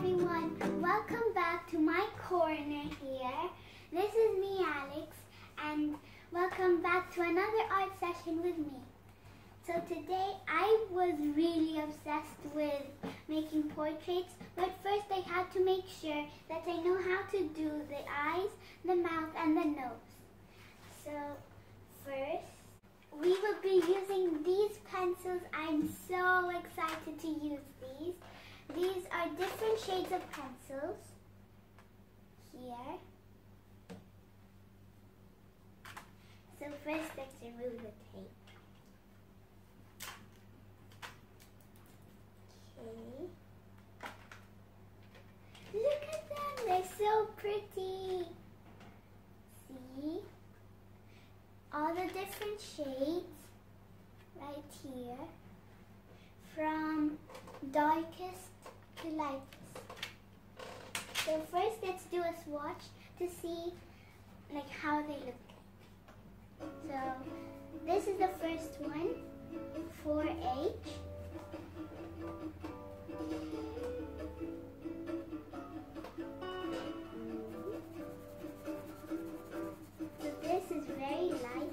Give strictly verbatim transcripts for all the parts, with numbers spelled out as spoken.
everyone, welcome back to my corner here. This is me, Alex, and welcome back to another art session with me. So today I was really obsessed with making portraits, but first I had to make sure that I know how to do the eyes, the mouth, and the nose. So first, we will be using these pencils. I'm so excited to use these. These are different shades of pencils. Here. So first let's remove the tape. Okay. Look at them, they're so pretty. See? All the different shades right here, from darkest to lightest. So first let's do a swatch to see like how they look. So this is the first one, four H. So this is very light.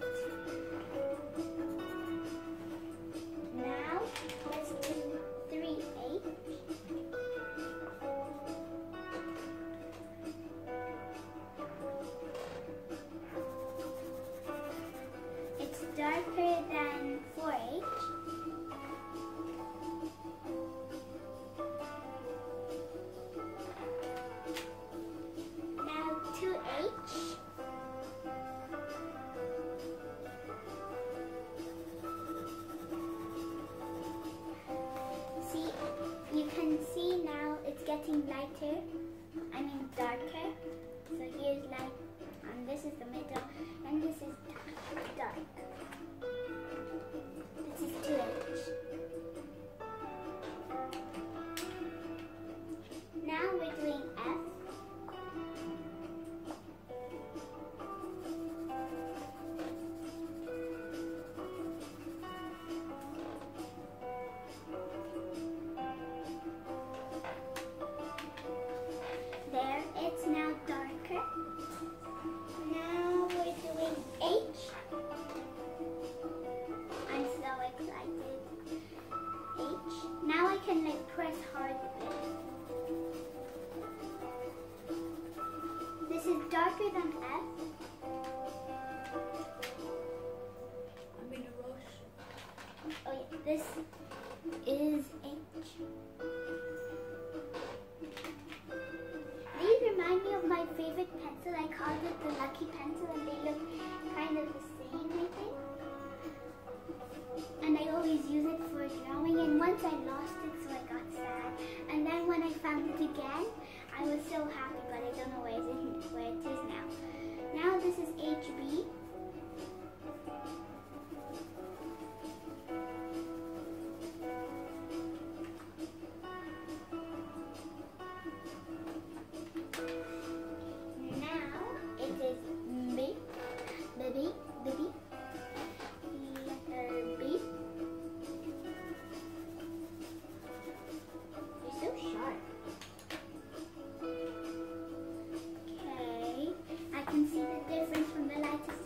Now let's do three H. It's darker than four H. Now two H. See, you can see now it's getting lighter, I mean darker. So here's light, and this is the middle, and this is dark. This is two H. Now we're doing F. There, it's now darker. Now we're doing H. I'm so excited. H. Now I can like press hard with it. This is darker than F. I'm in a rush. Oh yeah, this is H. These remind me of my favorite pencil. I called it the Lucky Pencil, and they look kind of the same, I think. And I always use it for drawing, and once I lost it, so I got sad. And then when I found it again, I was so happy, but I don't know where it is, where it is now. Now this is H B. Baby, baby, letter B. You're so sharp. Okay, I can see the difference from the lightest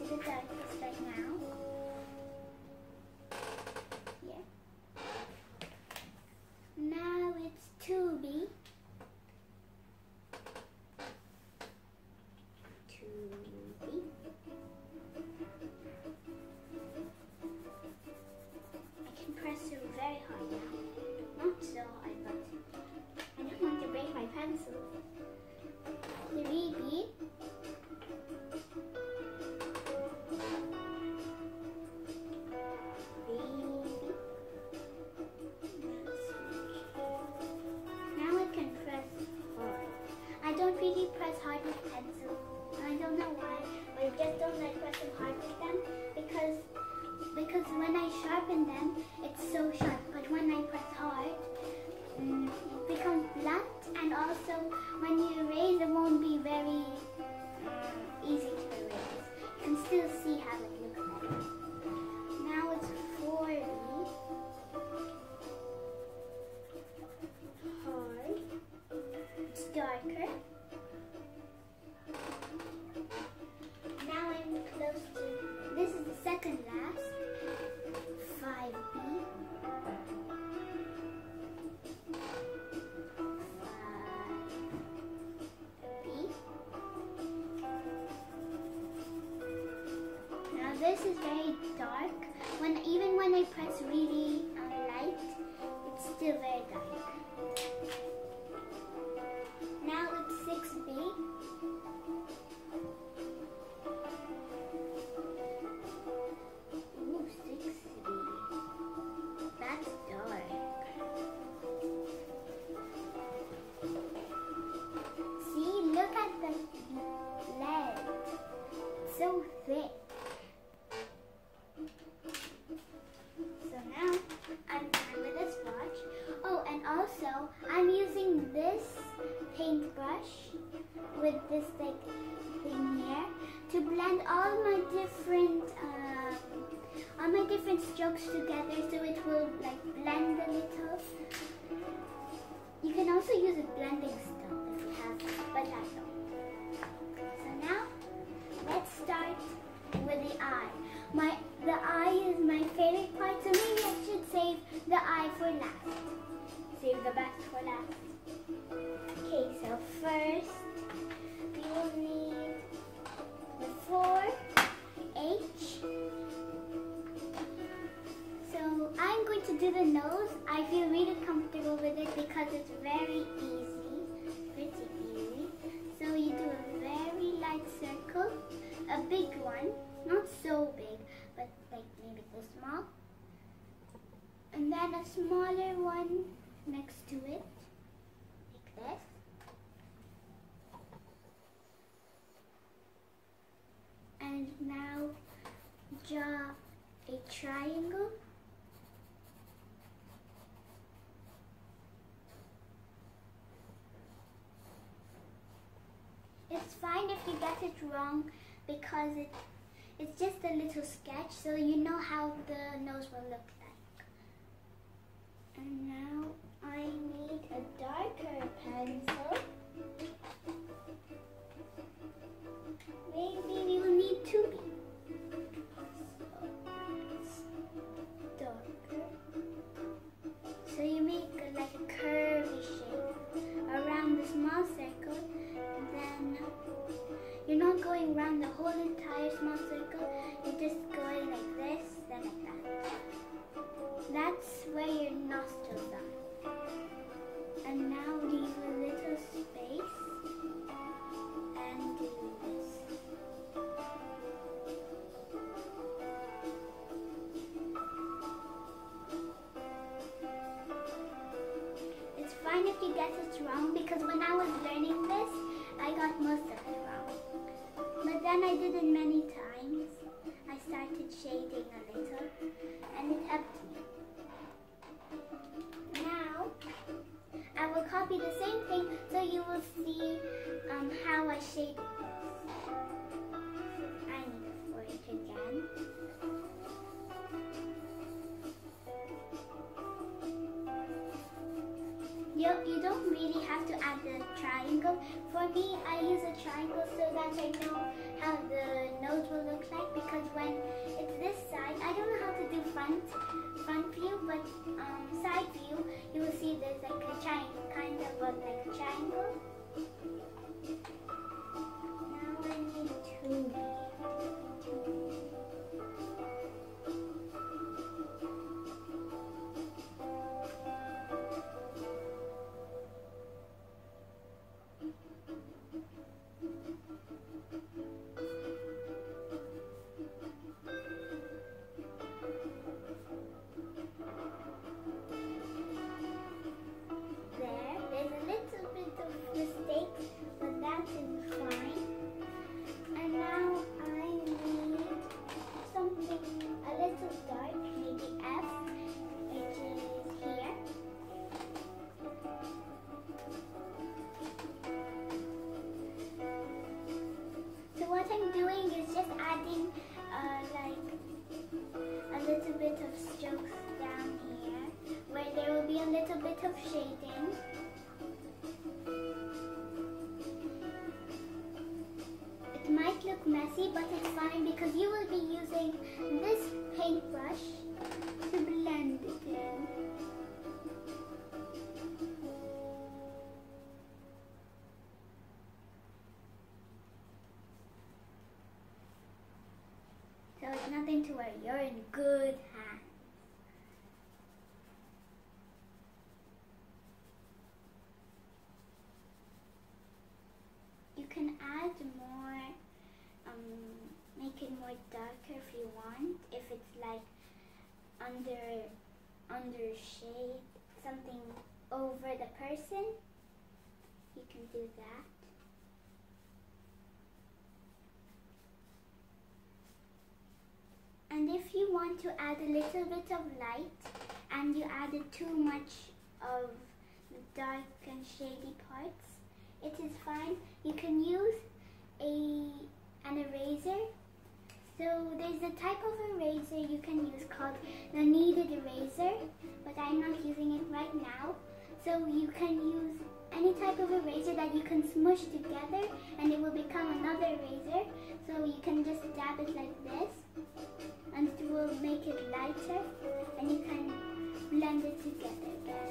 this is very dark. When even when I press really um, light, it's still very dark. Now it's six B. Ooh, six B. That's dark. See, look at the lead. It's so thick. So now I'm done with this swatch. Oh, and also I'm using this paintbrush with this like thing here to blend all my different um, all my different strokes together, so it will like blend a little. You can also use a blending stone if you have, but I don't. So now let's start with the eye. My the eye is my favorite part, so maybe I should save the eye for last. Save the best for last. Okay, so first we will need the four H. So I'm going to do the nose. I feel really comfortable with it because it's very easy, pretty easy. So you do a very light circle, a big one, not so big, but like maybe this small, and then a smaller one next to it, like this. And now draw a triangle. It's fine if you get it wrong because it, it's just a little sketch, so you know how the nose will look like. And now I need a darker pencil. Maybe we will need two B. So, darker. So you make a, like a curvy shape around the small circle. Then you're not going around the whole entire small circle. You're just going like this, then like that. That's where your nostrils are. And now leave a little space and do this. It's fine if you get it wrong, because when I was learning this, I got most of it wrong. But then I did it many times. I started shading a little, and it helped me. Now, I will copy the same thing so you will see um, how I shade this. I need a four H again. You, you don't really have to add the triangle. For me, I use a triangle so that I know how the nose will look like, because when it's this side, I don't know how to do front front view, but um, side view, you will see there's like a triangle, kind of a, like a triangle. Now I need two. two. What I'm doing is just adding uh, like a little bit of strokes down here, where there will be a little bit of shading. It might look messy, but it's fine because you will be using this paintbrush to blend it in. So so it's nothing to worry. You're in good hands. You can add more, um, make it more darker if you want. If it's like under, under shade, something over the person, you can do that. And if you want to add a little bit of light and you added too much of the dark and shady parts, it is fine. You can use a an eraser. So there's a type of eraser you can use called the kneaded eraser, but I'm not using it right now. So you can use any type of eraser that you can smush together and it will become another eraser. So you can just dab it like this and it will make it lighter and you can blend it together again.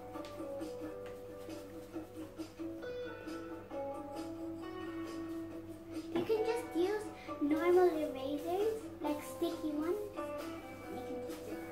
You can just use normal erasers, like sticky ones. You can just do that.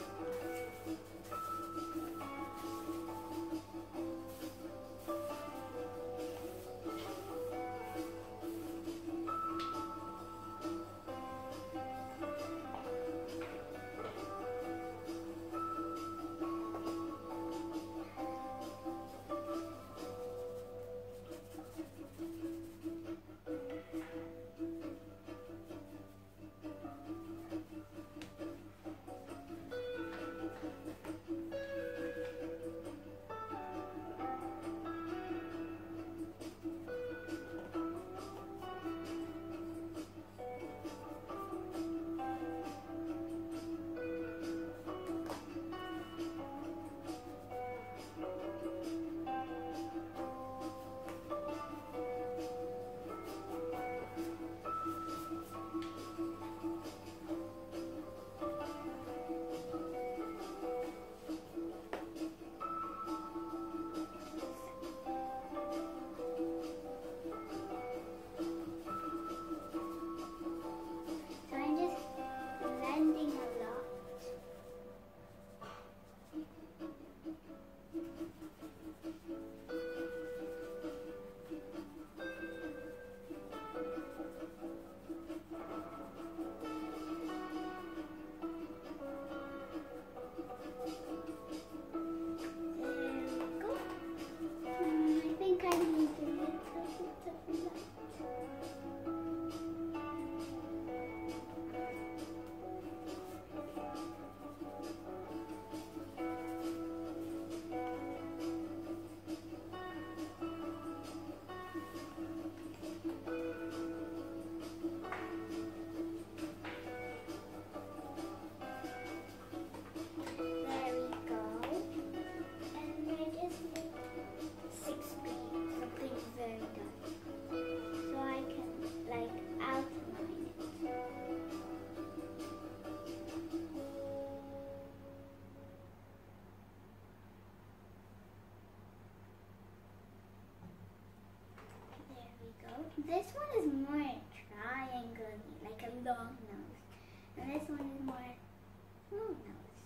This one is more triangle, like a long nose. And this one is more small nose.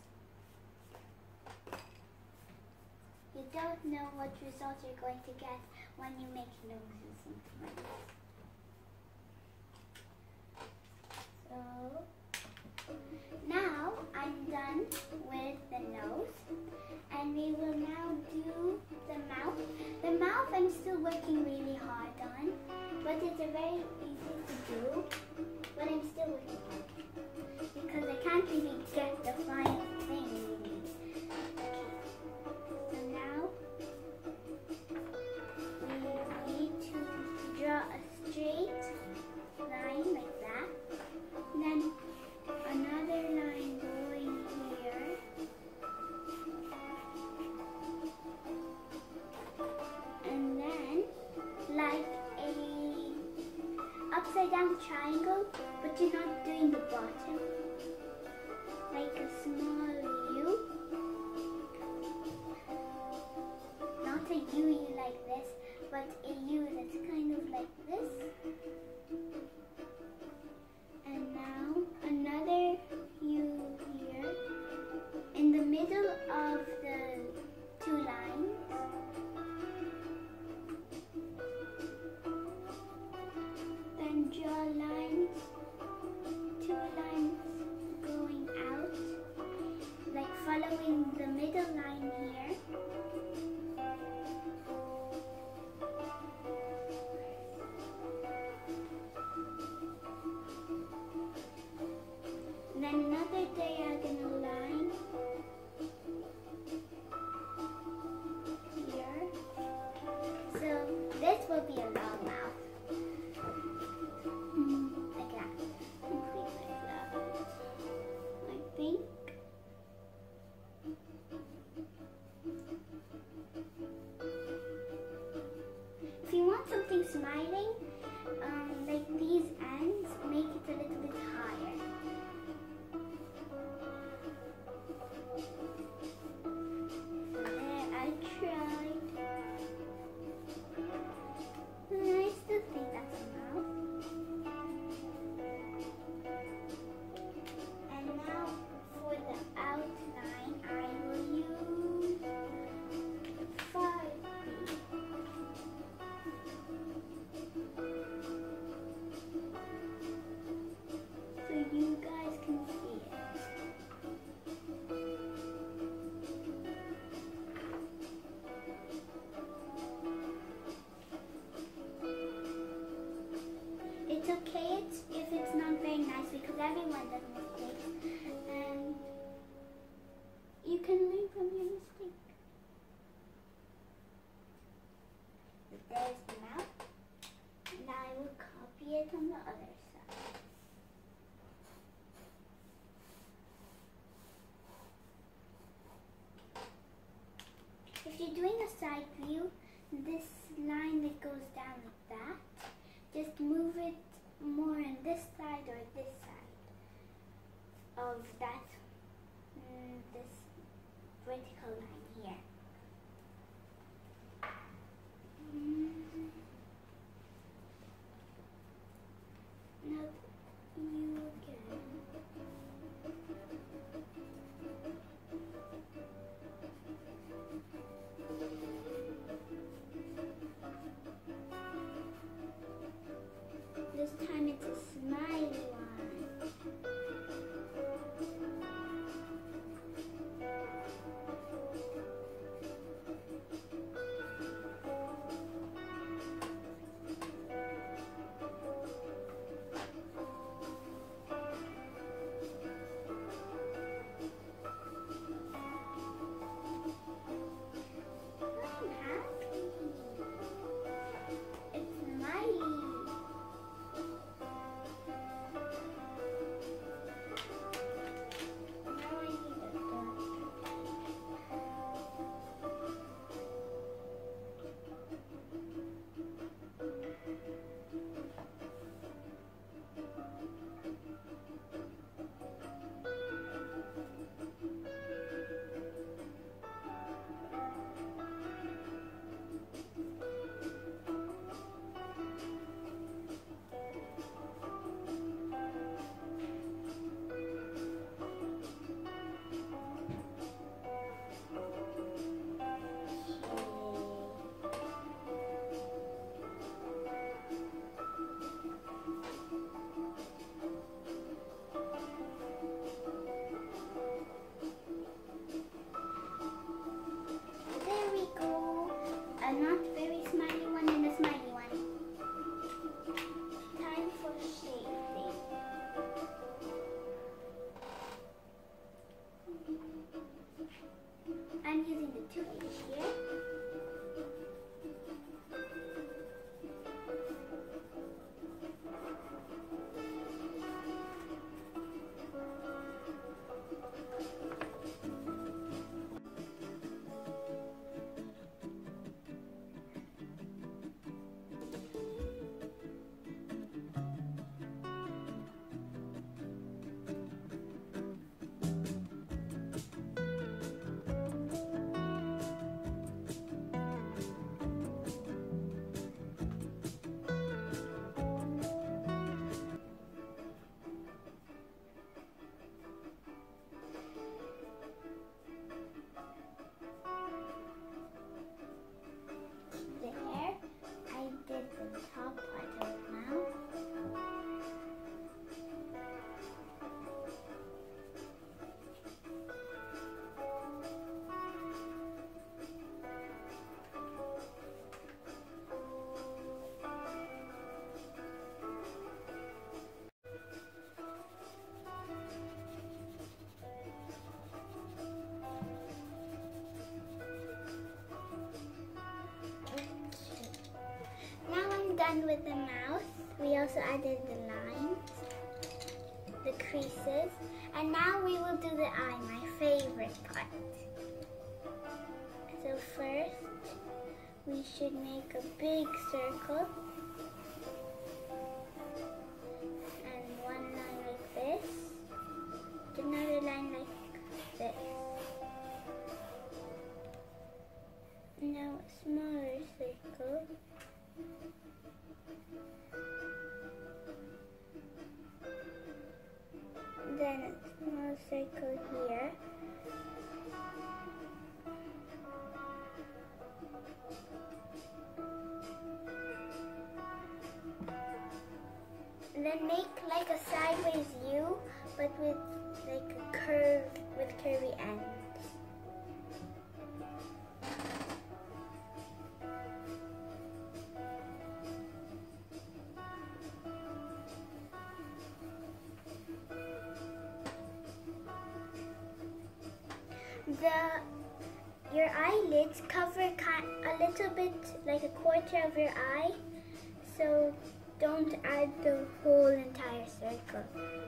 You don't know what result you're going to get when you make noses and like this. So now I'm done with the nose. And we will now do the mouth. The mouth I'm still working really hard on, but it's a very easy to do, but I'm still working hard because I can't really get the final thing we need. Okay, so now we need to draw a straight line like that, and then another line going here. And then, like a upside down triangle, but you're not doing the bottom. Like a small U. Not a U like this, but a U that's kind of like this. And now draw lines, two lines going out, like following the middle line here. And then another diagonal line here. So this will be a long mouth. Like that. Complete like that. I think. If you want something smiling, um, like these ends, make it a little bit higher. So there, I tried. I still think that's a mouth. And now for the outline, I will use five B. So you guys can see it. It's okay it's, if it's not very nice because everyone does mistakes and you can learn from your mistake. So there's the mouth. Now I will copy it on the other side. If you're doing a side view, this line that goes down like that, just move it more on this side or this side of that, mm, this vertical line here. Mm. Now you again. This time it's a smiley one. I'm happy. It's smiley. added the mouth. We also added the lines, the creases, and now we will do the eye, my favorite part. So first, we should make a big circle and one line like this, another line like this. Now a smaller circle. Then a small circle here. And then make like a sideways U, but with like a curve, with curvy ends. The your eyelids cover a little bit, like a quarter of your eye, so don't add the whole entire circle.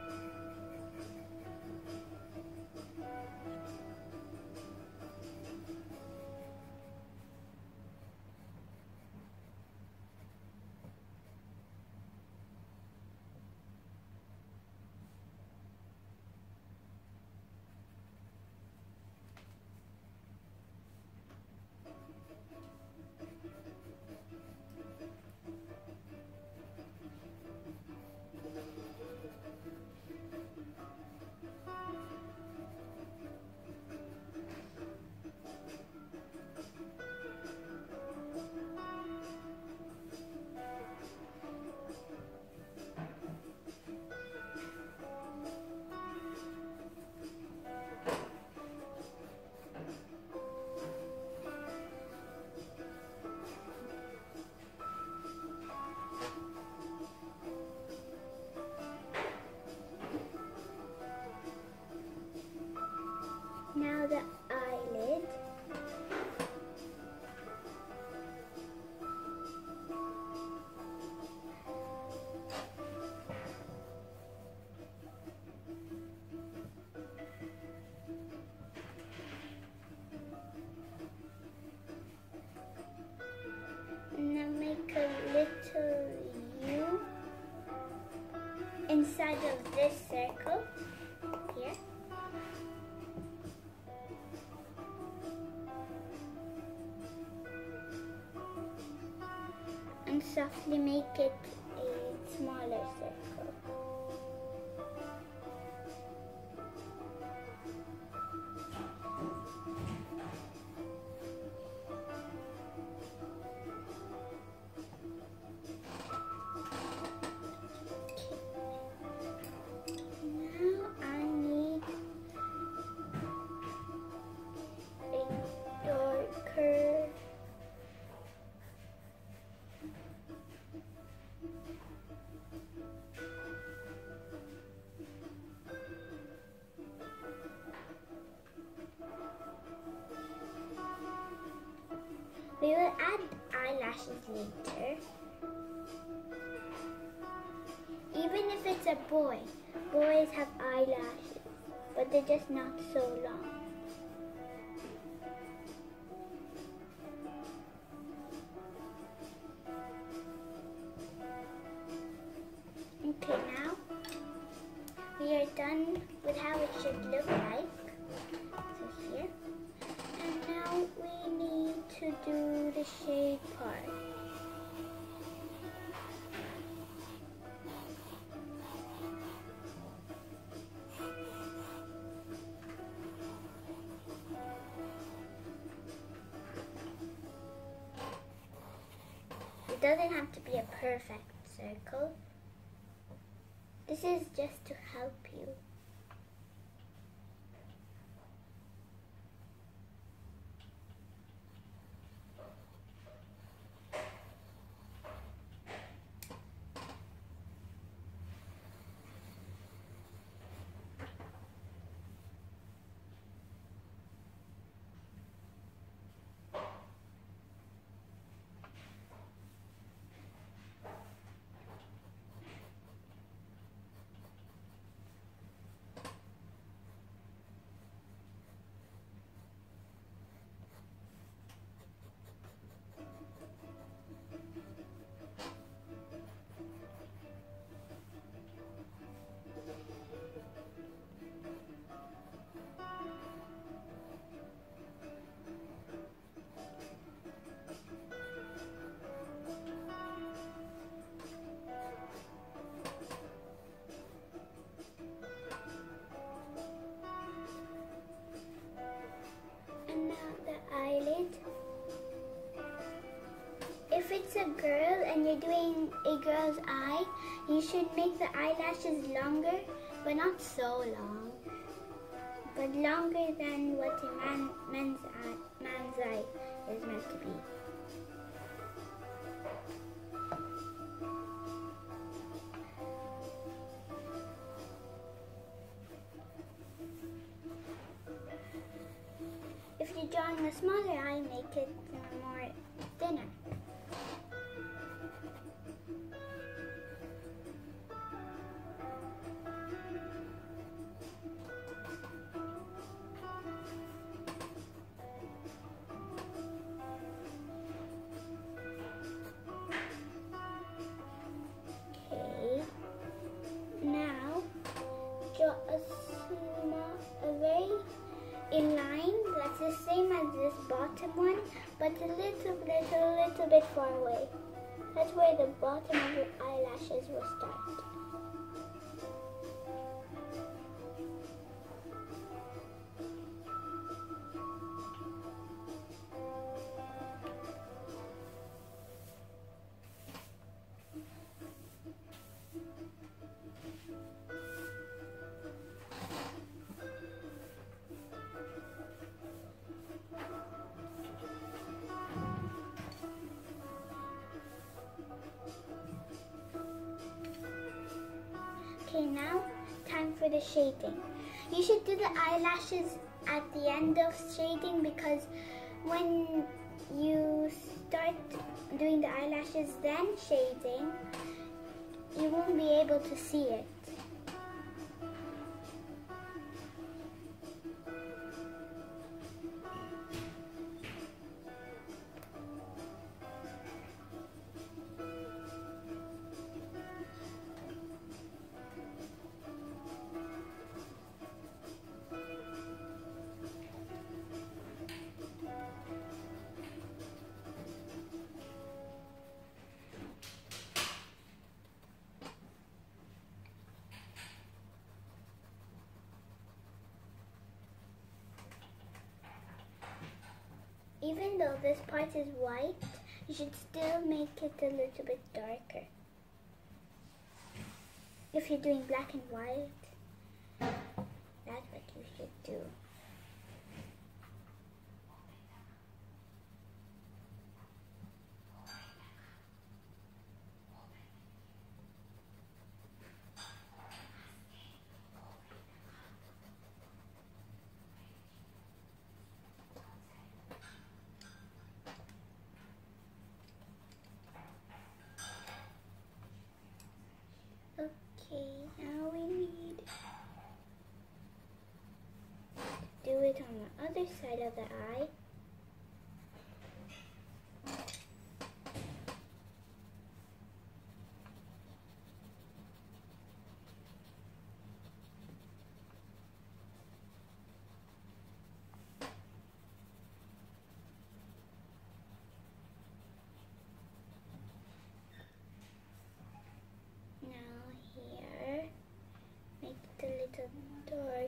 Now the eyelid. Now make a little U inside of this circle here. And softly make it a smaller circle. Now I need a darker We will add eyelashes later. Even if it's a boy, boys have eyelashes, but they're just not so long. Okay, now we are done with how it should look like. So here. And now we need to do the shade part. It doesn't have to be a perfect circle. This is just to help you. you should make the eyelashes longer, but not so long, but longer than what a man, man's, eye, man's eye is meant to be. If you're drawing a smaller eye, make it more thinner. Okay. Now, draw a small, a very a line that's the same as this bottom one, but a little, little, little bit far away. That's where the bottom of your eyelashes will start. Okay, now time for the shading. You should do the eyelashes at the end of shading, because when you start doing the eyelashes then shading, you won't be able to see it. Even though this part is white, you should still make it a little bit darker. If you're doing black and white, that's what you should do. Okay, now we need to do it on the other side of the eye. Darker.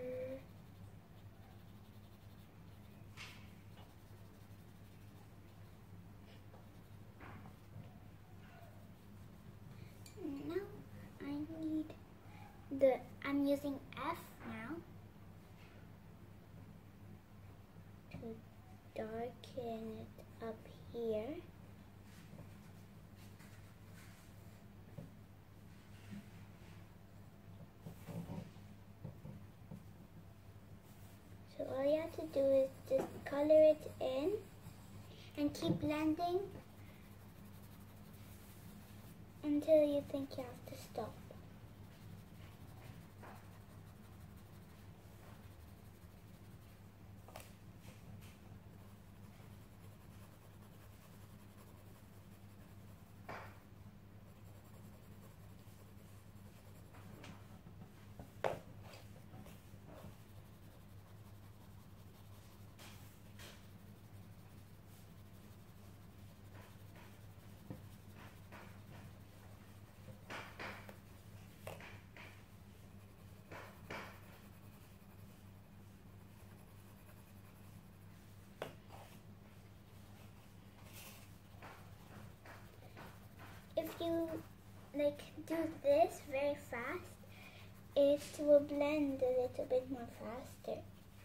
Now I need the, I'm using F now to darken it up here. So all you have to do is just color it in and keep blending until you think you have to stop. If you like do this very fast, it will blend a little bit more faster.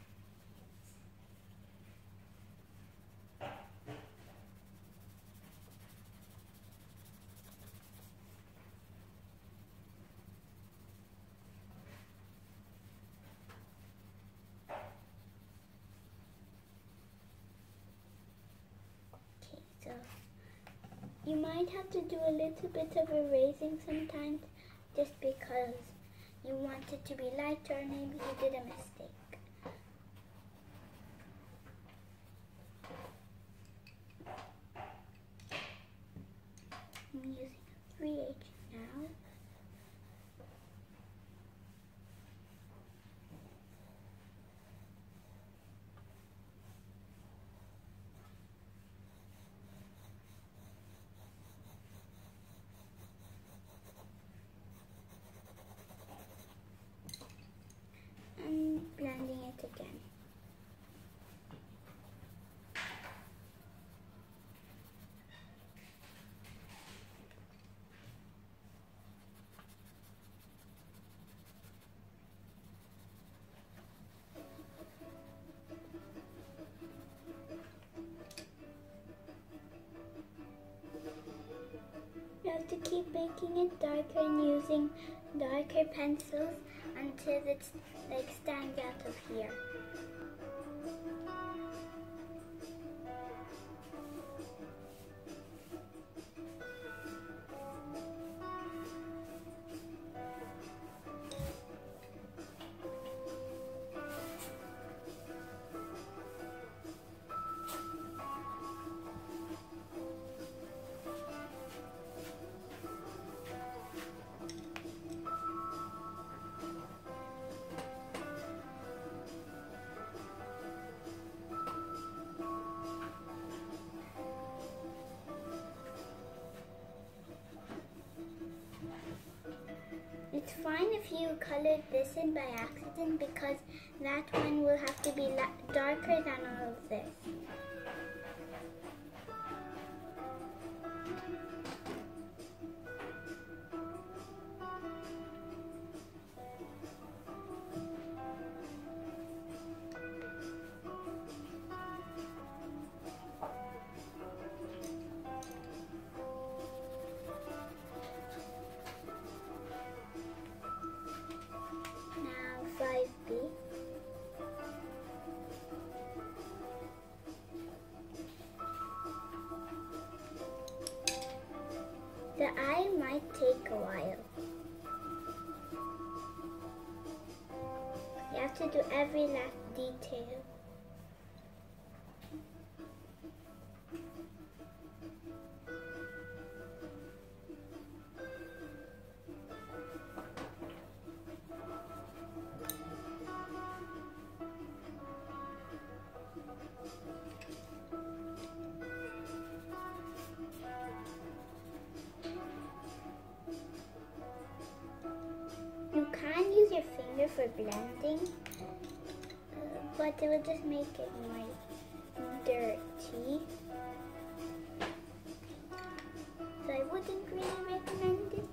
Okay, so you might have to do a little bit of erasing sometimes just because you want it to be lighter or maybe you did a mistake. I'm using a three H now. And blending it again. You have to keep making it darker and using darker pencils until it's like stands out of here. It's fine if you colored this in by accident because that one will have to be darker than all of this. five B. The eye might take a while. You have to do every last detail. You can use your finger for blending, uh, but it will just make it more dirty. So I wouldn't really recommend it.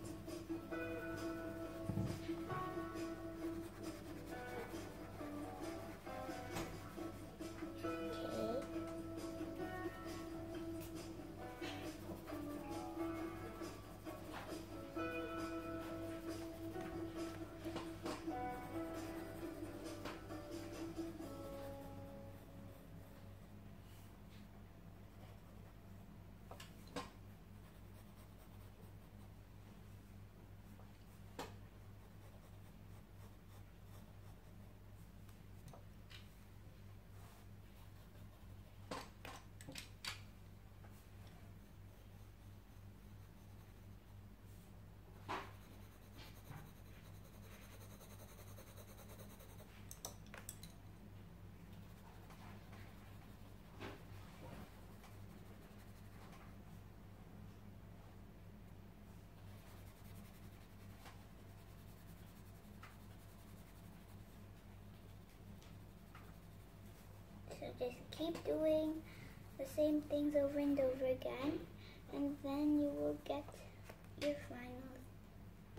So just keep doing the same things over and over again, and then you will get your final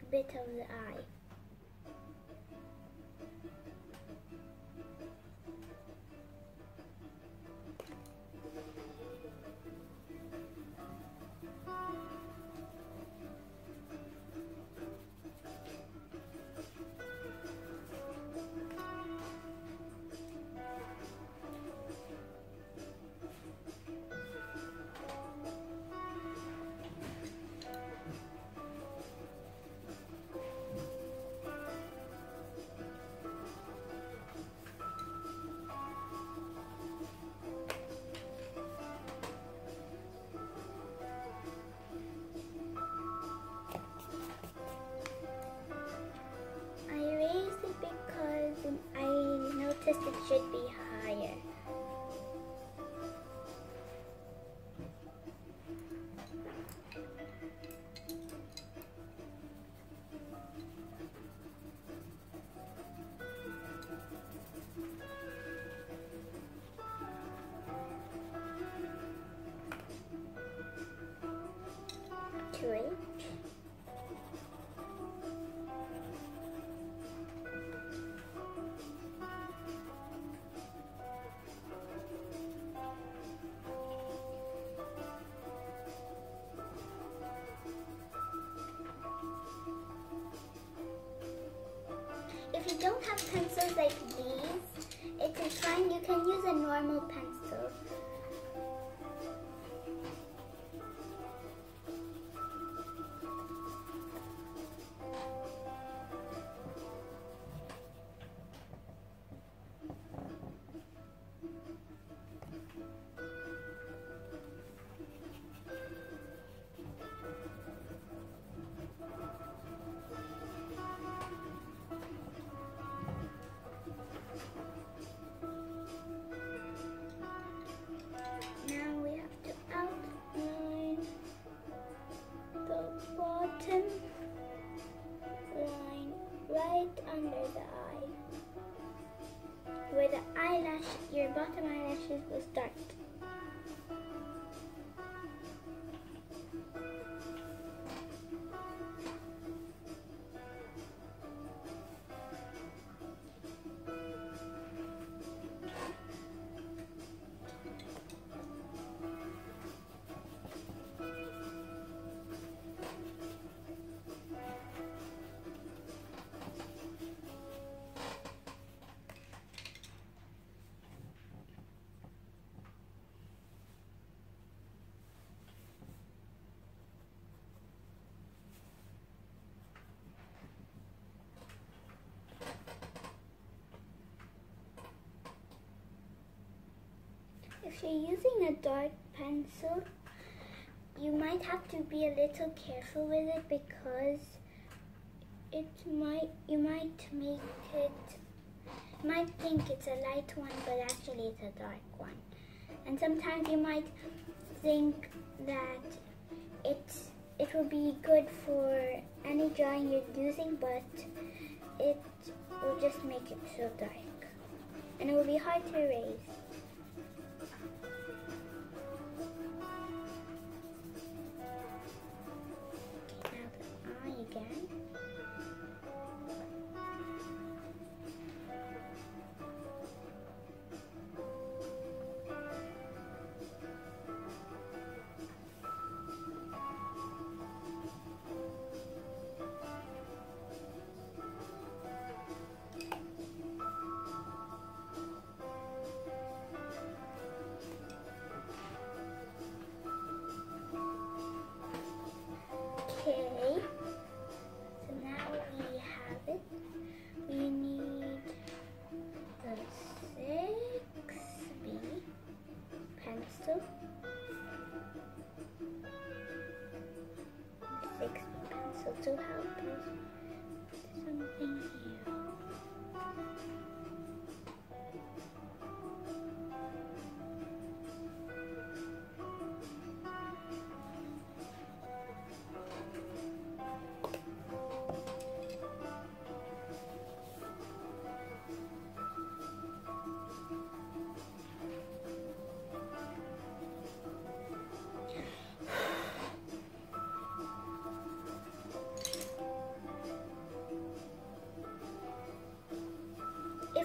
bit of the eye. It should be higher. Two inch. If you don't have pencils like these, it is fine. You can use a normal pencil. Line right under the eye, where the eyelash, your bottom eyelashes will start. If you're using a dark pencil, you might have to be a little careful with it because it might you might make it you might think it's a light one, but actually it's a dark one. And sometimes you might think that it's it will be good for any drawing you're using, but it will just make it so dark, and it will be hard to erase. Again. Okay. Six pencil to help us. Something here.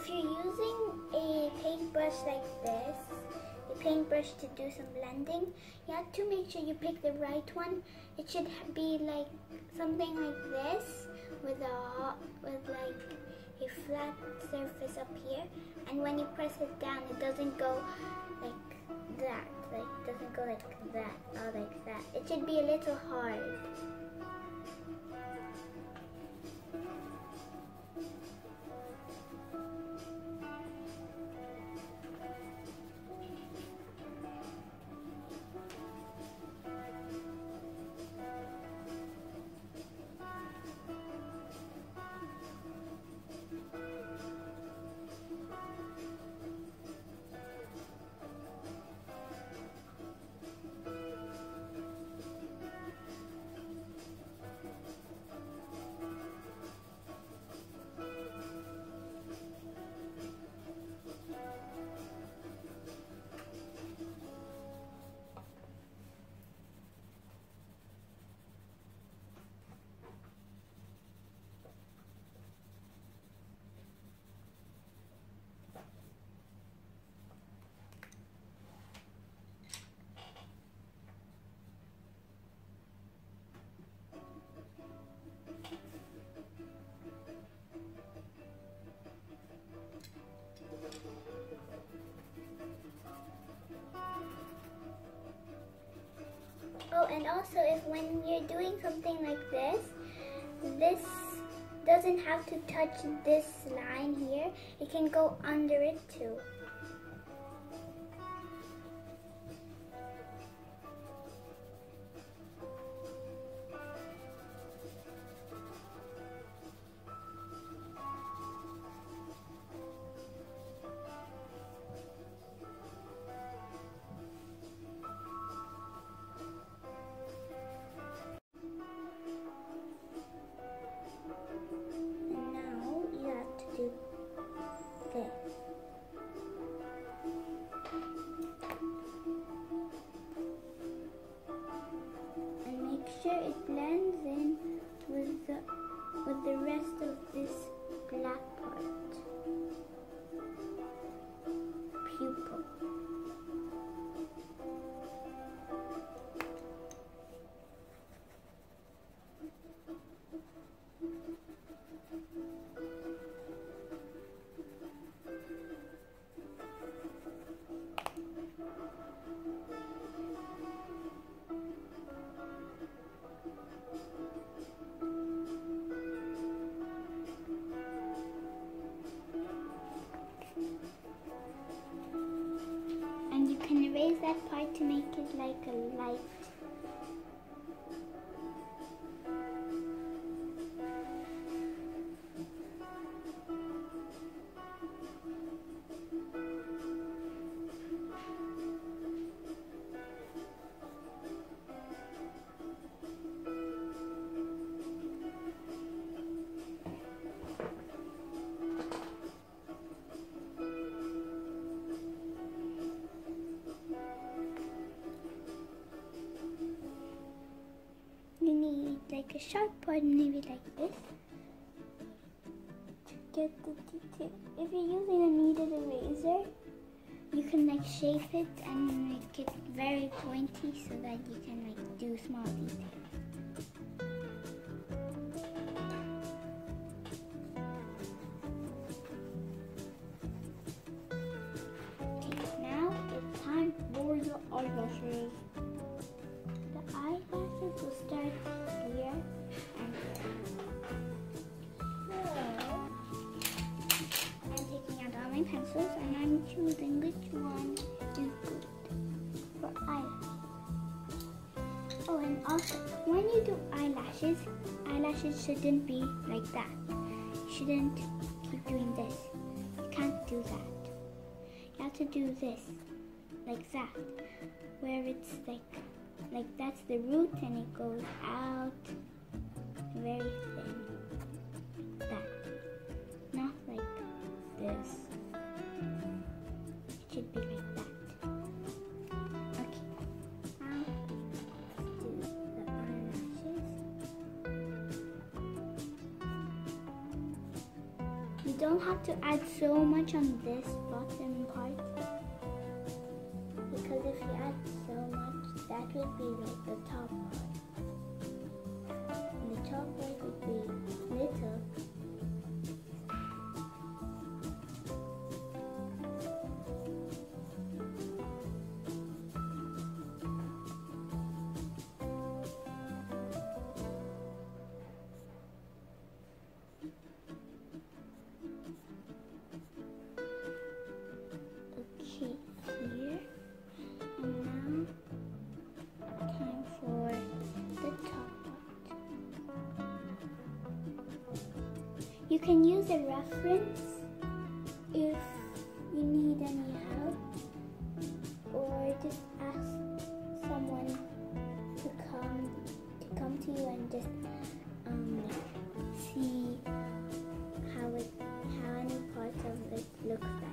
if you're using a paintbrush like this, a paintbrush to do some blending, you have to make sure you pick the right one. It should be like something like this with a with like a flat surface up here, and when you press it down, it doesn't go like that. Like doesn't go like that or like that. It should be a little hard. Oh, and also if when you're doing something like this, this doesn't have to touch this line here. It can go under it too. It blends in with the with the rest of this black part. Pupil. Erase that part to make it like a light. You need like a sharp part, maybe like this, to get the detail. If you're using a kneaded eraser, you can like shape it and make it very pointy so that you can like do small details. Okay, now it's time for the eyelashes. The eyelashes will start here and here. I'm taking out all my pencils and I'm choosing which one is good for eyelashes. Oh, and also, when you do eyelashes, eyelashes shouldn't be like that. You shouldn't keep doing this. You can't do that. You have to do this, like that, where it's like Like that's the root and it goes out very thin. That. Not like this. It should be like that. Okay. Now let's do the eyelashes. You don't have to add so much on this bottom part, because if you add so much, that would be like the top part. And the top part would be little. Here, and now time for the top part. You can use a reference if you need any help, or just ask someone to come to come to you and just um, see how it how any parts of it looks like.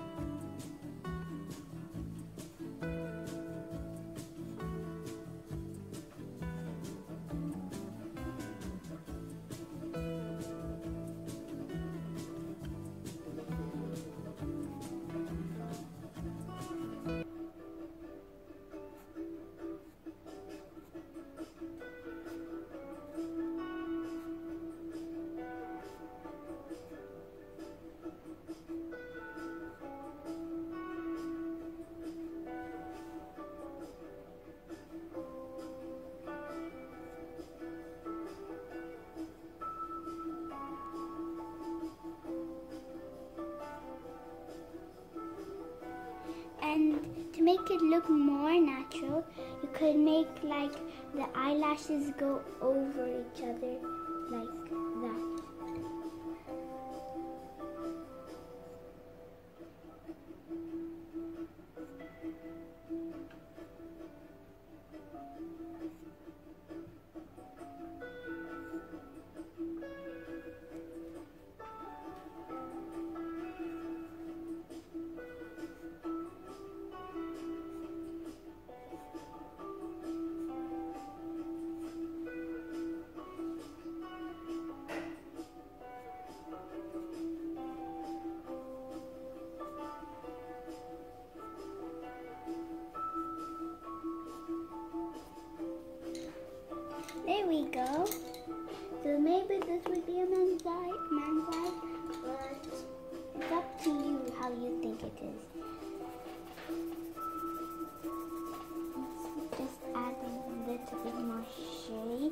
And to make it look more natural, you could make like the eyelashes go over each other like that. There we go. So maybe this would be a man's eye, man's eye, but it's up to you how you think it is. Let's just add a little bit more shade.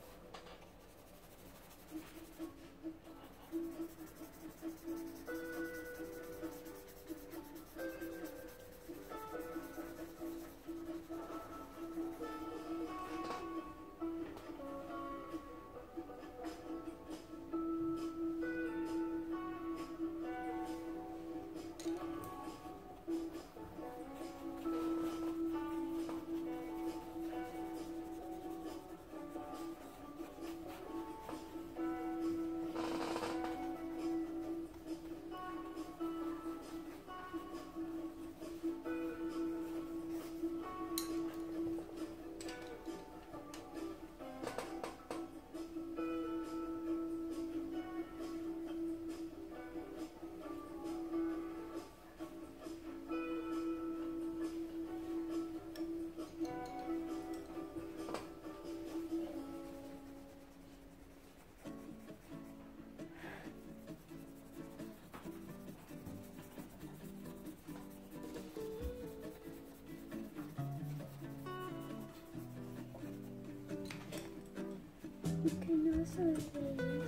You can also use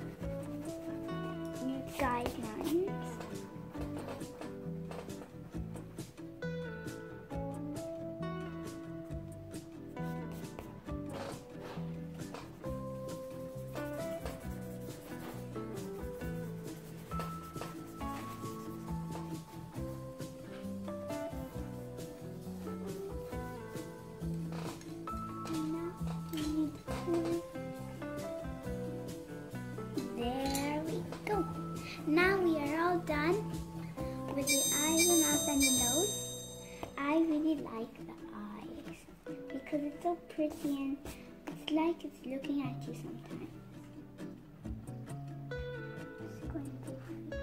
your guidelines. Now we are all done with the eyes, the mouth, and the nose. I really like the eyes because it's so pretty and it's like it's looking at you sometimes. Just going to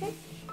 darker.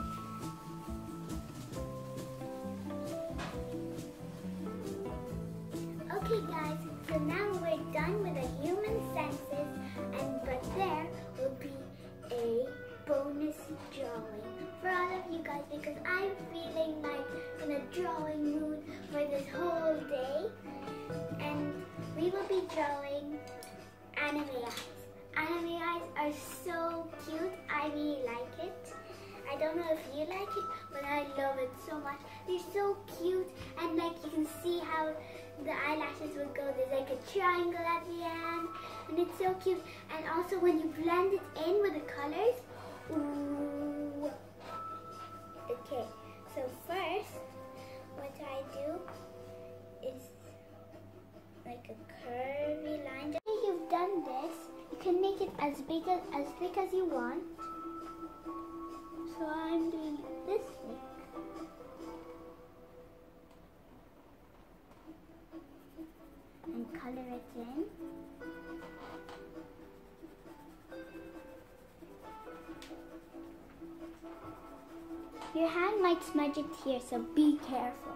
Okay guys, so now we're done with the human senses, and but there will be a bonus drawing for all of you guys because I'm feeling like in a drawing mood for this whole day, and we will be drawing anime eyes. Anime eyes are so cute. I really like it. I don't know if you like it, but I love it so much. They're so cute, and like you can see how the eyelashes will go. There's like a triangle at the end, and it's so cute. And also when you blend it in with the colors, ooh. Okay, so first, what I do is like a curvy line. After you've done this, you can make it as big as, as thick as you want. So I'm doing this thick. And color it in. Your hand might smudge it here, so be careful.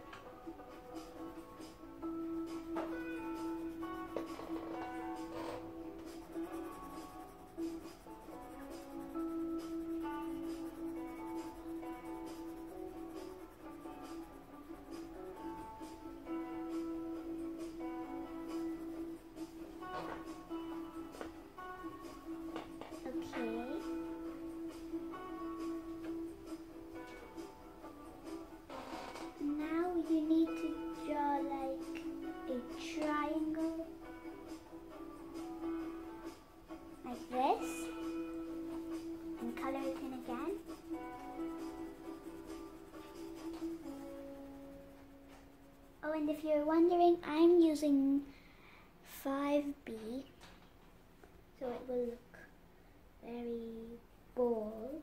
And if you're wondering, I'm using five B, so it will look very bold.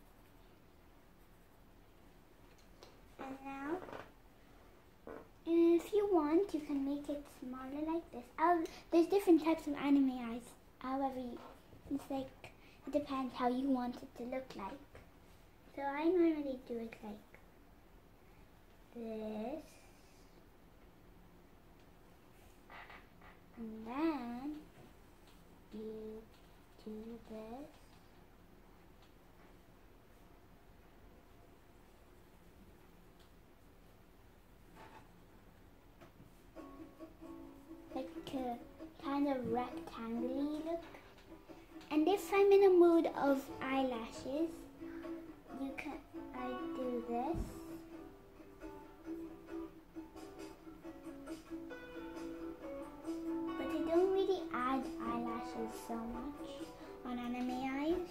And now, if you want, you can make it smaller like this. I'll, there's different types of anime eyes. However, it's like, it depends how you want it to look like. So I normally do it like this. And then you do this. Like a kind of rectangular look. And if I'm in a mood of eyelashes, you can I do this. Add eyelashes so much on anime eyes.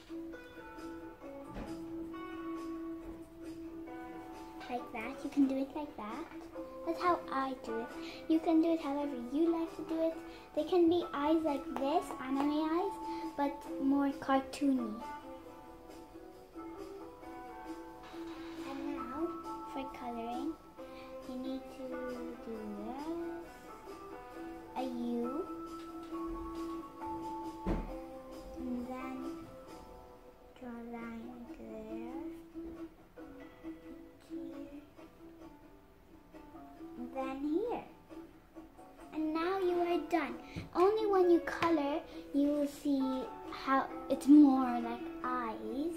Like that. You can do it like that. That's how I do it. You can do it however you like to do it. They can be eyes like this, anime eyes, but more cartoony. And now, for coloring, you need to do this. A U. And then draw a line there, here, and then here. And now you are done. Only when you color, you will see how it's more like eyes.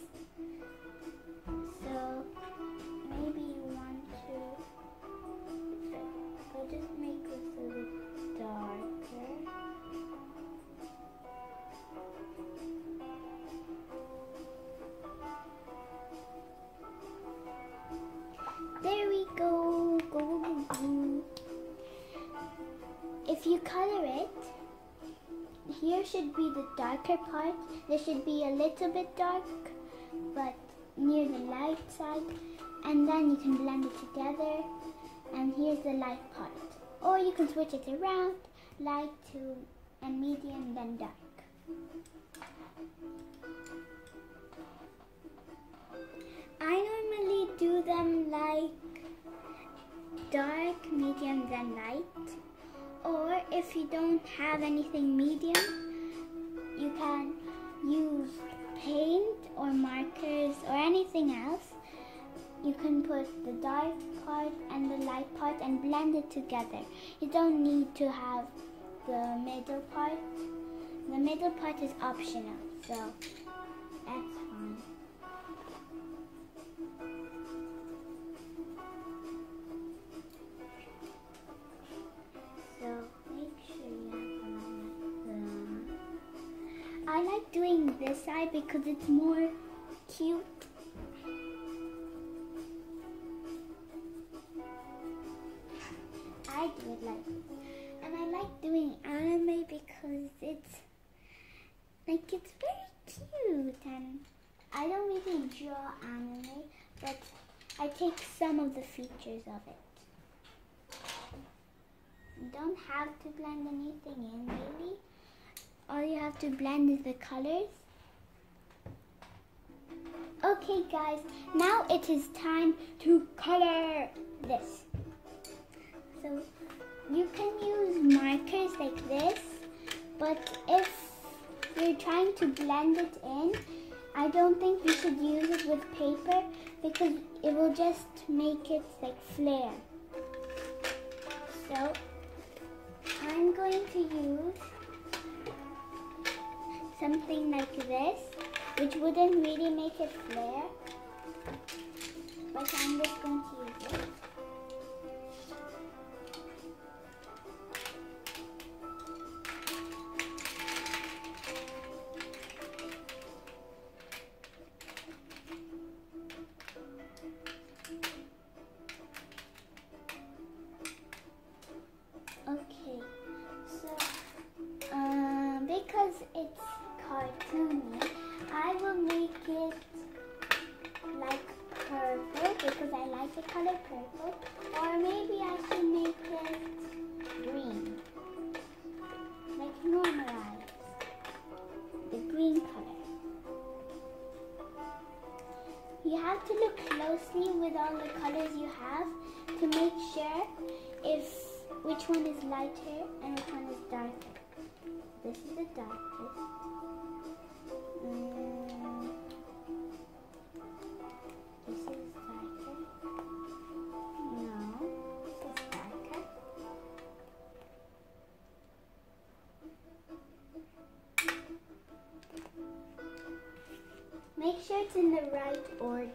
So maybe you want to, I'll just make this a little darker. There we go. Go, go, go. If you color it, here should be the darker part. There should be a little bit dark, but near the light side. And then you can blend it together. And here's the light part. Or you can switch it around, light to and medium, then dark. I normally do them like dark, medium, then light. Or if you don't have anything medium, you can use paint or markers or anything else, you can put the dark part and the light part and blend it together. You don't need to have the middle part. The middle part is optional, so that's fine. So make sure you have one like that. I like doing this side because it's more cute. I do it like this. And I like doing anime because it's like it's very cute, and I don't really draw anime, but I take some of the features of it. You don't have to blend anything in really. All you have to blend is the colors. Okay guys, now it is time to color this. So you can use markers like this, but if you're trying to blend it in, I don't think you should use it with paper because it will just make it like flare. So I'm going to use something like this, which wouldn't really make it flare, but I'm just going to use it. Okay, so um, because it's cartoony, I will make it like purple because I like the color purple, or maybe I should make it green, like normalize the green color. You have to look closely with all the colors you have to make sure if which one is lighter and which one is darker. This is the darkest. Mm, this is darker. No, this is darker. Make sure it's in the right order,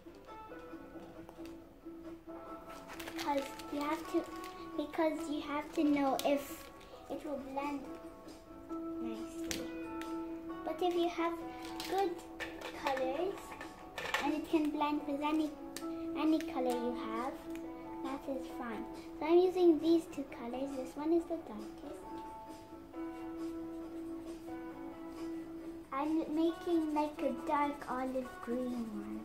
because you have to because you have to know if it will blend nicely. But if you have good colors and it can blend with any any color you have, that is fine. So I'm using these two colors. This one is the darkest. I'm making like a dark olive green one.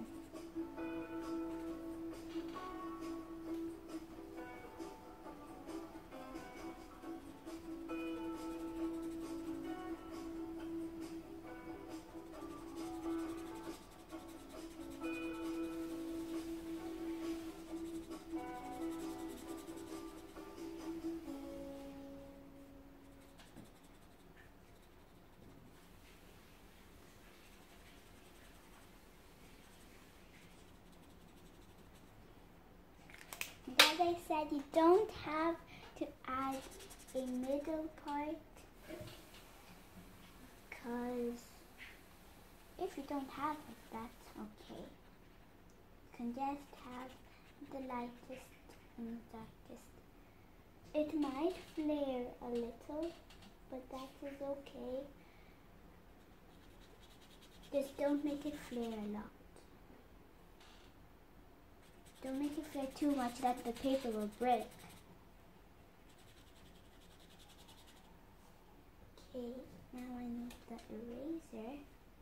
As I said, you don't have to add a middle part, because if you don't have it, that's okay. You can just have the lightest and the darkest. It might flare a little, but that is okay. Just don't make it flare a lot. Don't make it flare too much that the paper will break. Okay, now I need the eraser.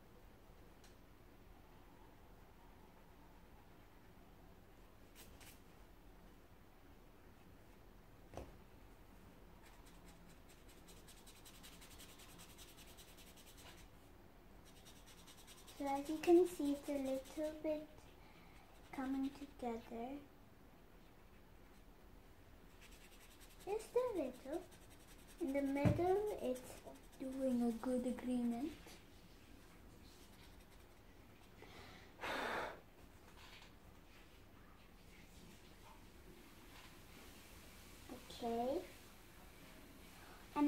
So as you can see, it's a little bit coming together. Just a little. In the middle, it's doing a good agreement.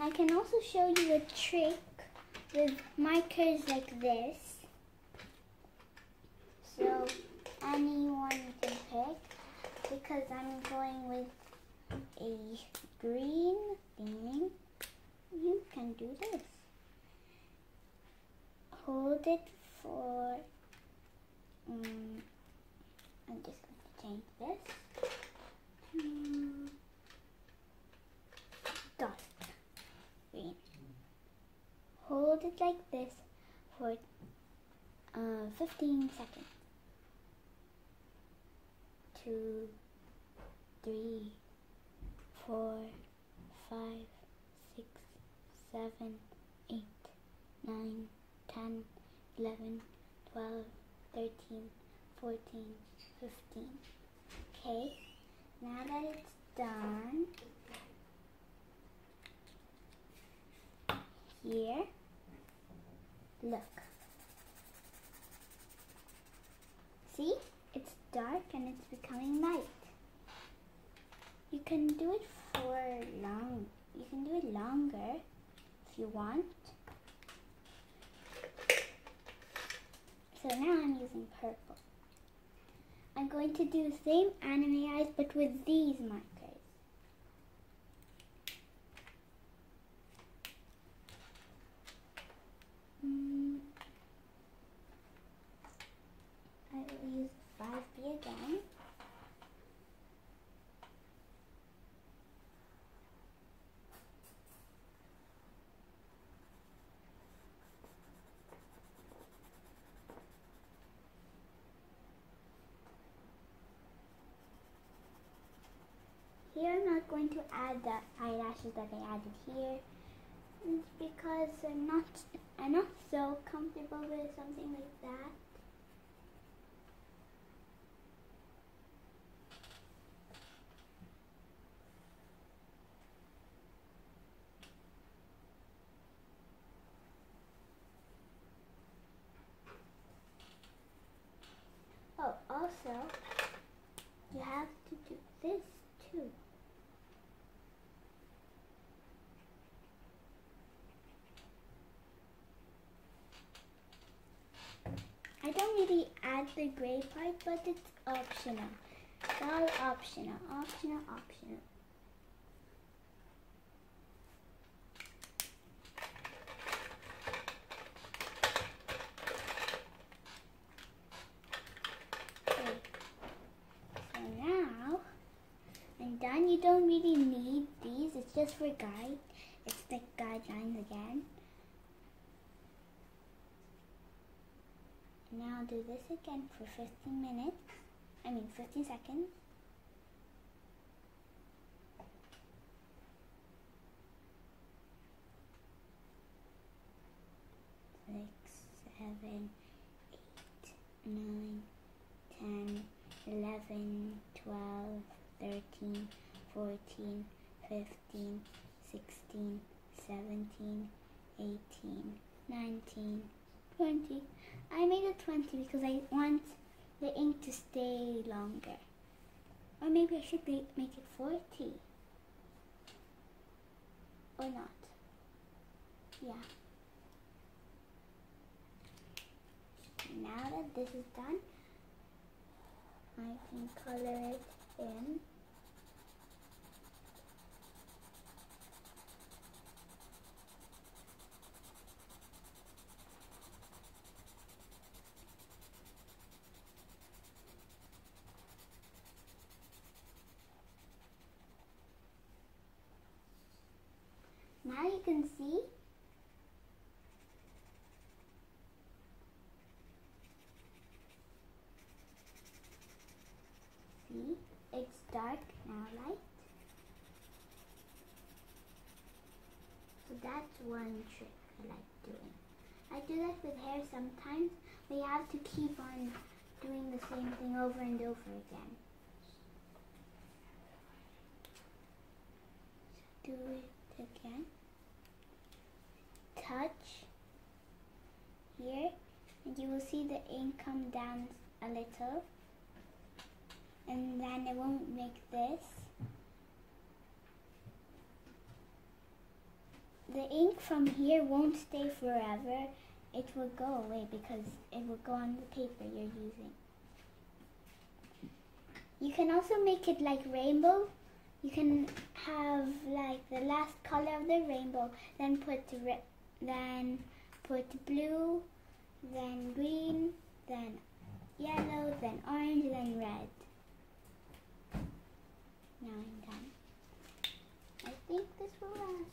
I can also show you a trick with markers like this. So anyone you can pick, because I'm going with a green theme, you can do this. Hold it for, um, I'm just going to change this. Hmm. Dark green. Hold it like this for uh, fifteen seconds. Two, three, four, five, six, seven, eight, nine, ten, eleven, twelve, thirteen, fourteen, fifteen. Okay, now that it's done, here, look. See? It's dark and it's becoming light. You can do it for long. You can do it longer if you want. So now I'm using purple. I'm going to do the same anime eyes but with these markers. Mm. I will use five B again. Here I'm not going to add the eyelashes that I added here. It's because I'm not I'm not so comfortable with something like that. Oh, also, you have to do this too. I don't really add the gray part, but it's optional. It's all optional, optional, optional. Okay. So now I'm done. You don't really need these. It's just for guide. It's like guidelines again. Now I'll do this again for fifteen minutes. I mean fifteen seconds. Six, seven, eight, nine, ten, eleven, twelve, thirteen, fourteen, fifteen, sixteen, seventeen, eighteen, nineteen, twenty. I made it twenty because I want the ink to stay longer. Or maybe I should make it forty. Or not. Yeah. Now that this is done, I can color it in. Now you can see see it's dark now light. So that's one trick I like doing. I do that with hair sometimes, but you have to keep on doing the same thing over and over again. So do it again. Touch here, and you will see the ink come down a little, and then it won't make this. the ink from here won't stay forever. It will go away because it will go on the paper you're using. You can also make it like rainbow. You can have like the last color of the rainbow, then put re then put blue, then green, then yellow, then orange, then red. Now I'm done. I think this will last.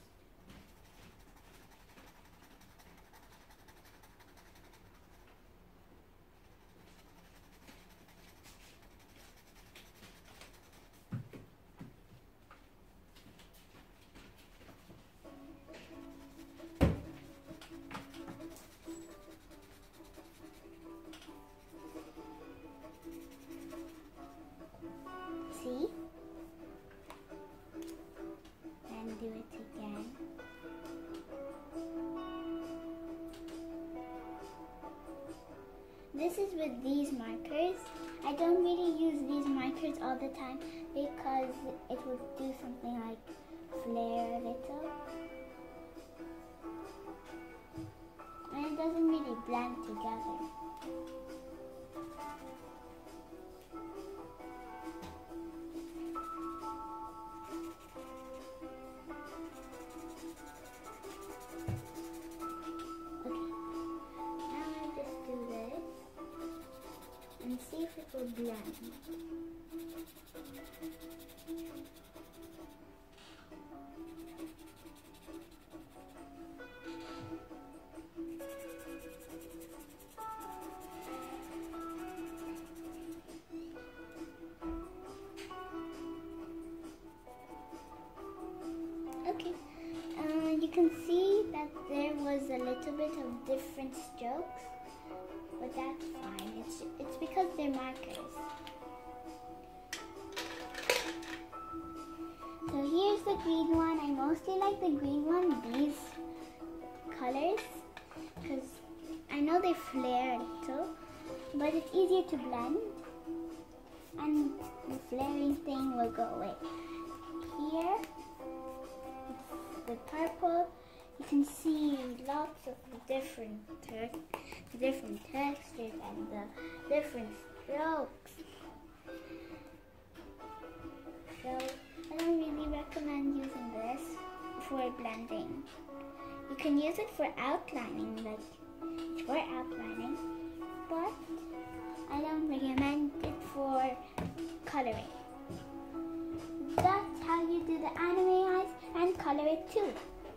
See? And do it again. This is with these markers. I don't really use these markers all the time because it will do something like flare a little. And it doesn't really blend together. And see if it will blend. Okay, uh, you can see that there was a little bit of different strokes. But that's fine. It's it's because they're markers. So here's the green one. I mostly like the green one, these colors, because I know they flare a little, but it's easier to blend, and the flaring thing will go away. Here, it's the purple. You can see lots of different te different textures and the different strokes. So I don't really recommend using this for blending. You can use it for outlining, like it's for outlining, but I don't recommend it for coloring. That's how you do the anime eyes and color it too.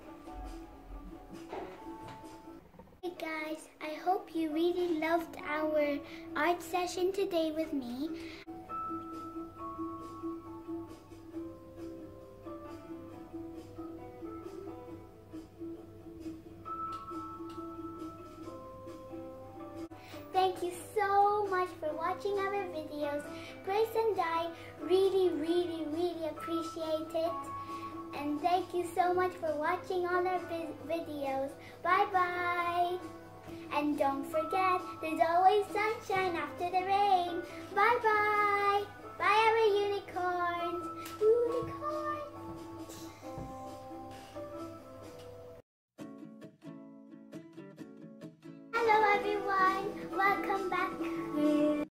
Hey guys, I hope you really loved our art session today with me. Thank you so much for watching our videos. Grace and I really, really, really appreciate it. And thank you so much for watching all our videos. Bye bye. And don't forget, there's always sunshine after the rain. Bye bye. Bye our unicorns. Unicorn. Hello everyone. Welcome back